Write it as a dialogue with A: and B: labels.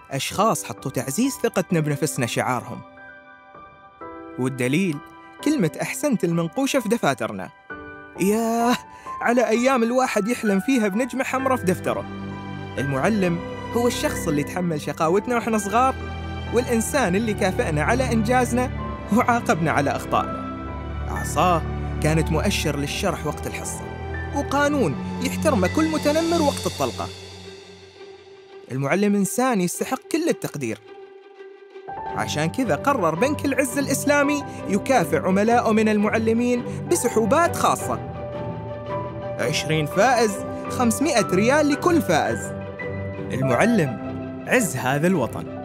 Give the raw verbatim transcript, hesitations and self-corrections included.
A: أشخاص حطوا تعزيز ثقتنا بنفسنا شعارهم، والدليل كلمة أحسنت المنقوشة في دفاترنا. ياه على أيام الواحد يحلم فيها بنجمة حمراء في دفتره. المعلم هو الشخص اللي تحمل شقاوتنا وإحنا صغار، والإنسان اللي كافئنا على إنجازنا وعاقبنا على أخطائنا. عصاه كانت مؤشر للشرح وقت الحصة، وقانون يحترمه كل متنمر وقت الطلقة. المعلم إنسان يستحق كل التقدير، عشان كذا قرر بنك العز الإسلامي يكافئ عملائه من المعلمين بسحوبات خاصة. عشرين فائز، خمسمائة ريال لكل فائز. المعلم عز هذا الوطن.